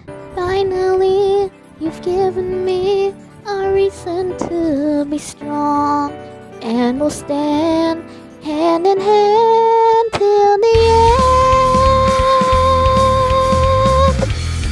Finally, you've given me a reason to be strong, and we'll stand hand in hand till the end.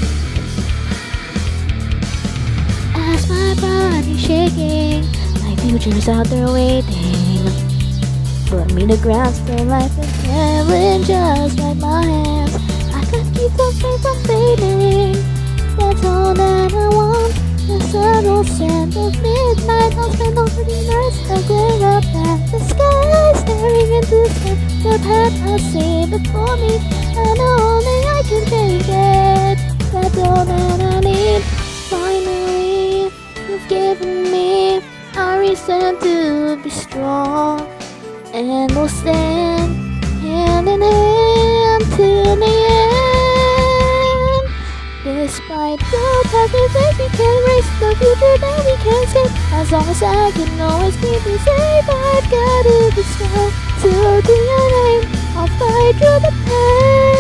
As my body's shaking, my future's out there waiting. Put me to ground, still like a challenge, just like my hands. I could keep the flame from fading. That's all that I want. The subtle scent of midnight. I'll spend all pretty nights looking up at the sky, staring into the path I see before me, and only I can take it. That's all that I need. Finally, you've given me a reason to be strong, and we'll stand hand in hand till the end. Despite the past mistakes, we can race the future that we can't escape. As long as I can always keep you safe, I've gotta be strong. So do your name, I'll fight through the pain.